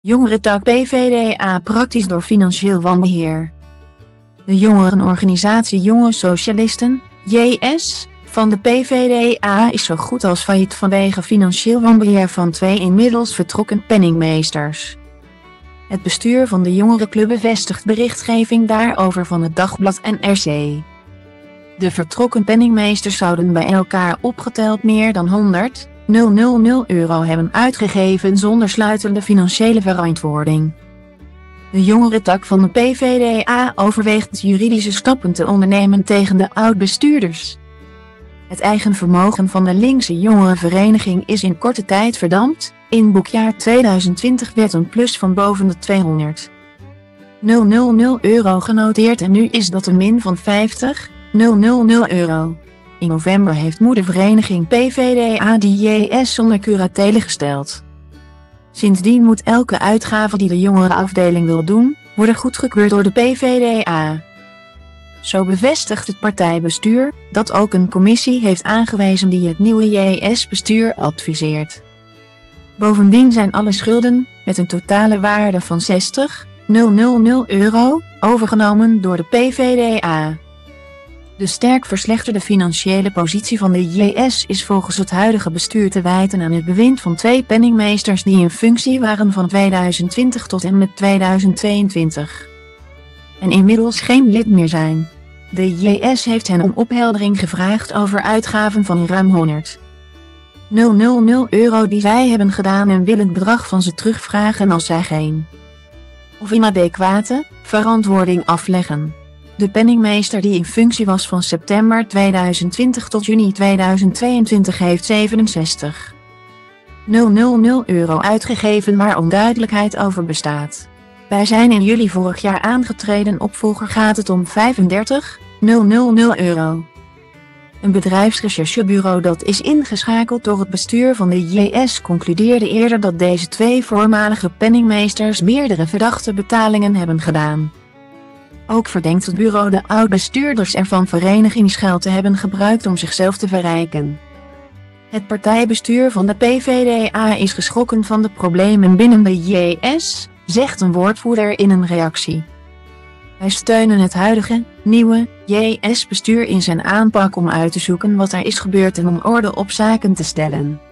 Jongerentak PvdA praktisch door financieel wanbeheer. De jongerenorganisatie Jonge Socialisten, JS, van de PvdA is zo goed als failliet vanwege financieel wanbeheer van 2 inmiddels vertrokken penningmeesters. Het bestuur van de jongerenclub bevestigt berichtgeving daarover van het Dagblad en NRC. De vertrokken penningmeesters zouden bij elkaar opgeteld meer dan 100.000 euro hebben uitgegeven zonder sluitende financiële verantwoording. De jongerentak van de PvdA overweegt juridische stappen te ondernemen tegen de oud-bestuurders. Het eigen vermogen van de linkse jongerenvereniging is in korte tijd verdampt. In boekjaar 2020 werd een plus van boven de 200.000 euro genoteerd en nu is dat een min van 50.000 euro. In november heeft moedervereniging PvdA de JS onder curatele gesteld. Sindsdien moet elke uitgave die de jongerenafdeling wil doen, worden goedgekeurd door de PvdA. Zo bevestigt het partijbestuur, dat ook een commissie heeft aangewezen die het nieuwe JS-bestuur adviseert. Bovendien zijn alle schulden, met een totale waarde van 60.000 euro, overgenomen door de PvdA. De sterk verslechterde financiële positie van de JS is volgens het huidige bestuur te wijten aan het bewind van 2 penningmeesters die in functie waren van 2020 tot en met 2022. En inmiddels geen lid meer zijn. De JS heeft hen om opheldering gevraagd over uitgaven van ruim 100.000 euro die zij hebben gedaan en wil het bedrag van ze terugvragen als zij geen of inadequate verantwoording afleggen. De penningmeester die in functie was van september 2020 tot juni 2022 heeft 67.000 euro uitgegeven waar onduidelijkheid over bestaat. Bij zijn in juli vorig jaar aangetreden opvolger gaat het om 35.000 euro. Een bedrijfsrecherchebureau dat is ingeschakeld door het bestuur van de JS concludeerde eerder dat deze 2 voormalige penningmeesters meerdere verdachte betalingen hebben gedaan. Ook verdenkt het bureau de oud-bestuurders ervan verenigingsgeld te hebben gebruikt om zichzelf te verrijken. Het partijbestuur van de PvdA is geschrokken van de problemen binnen de JS, zegt een woordvoerder in een reactie. Wij steunen het huidige, nieuwe, JS-bestuur in zijn aanpak om uit te zoeken wat er is gebeurd en om orde op zaken te stellen.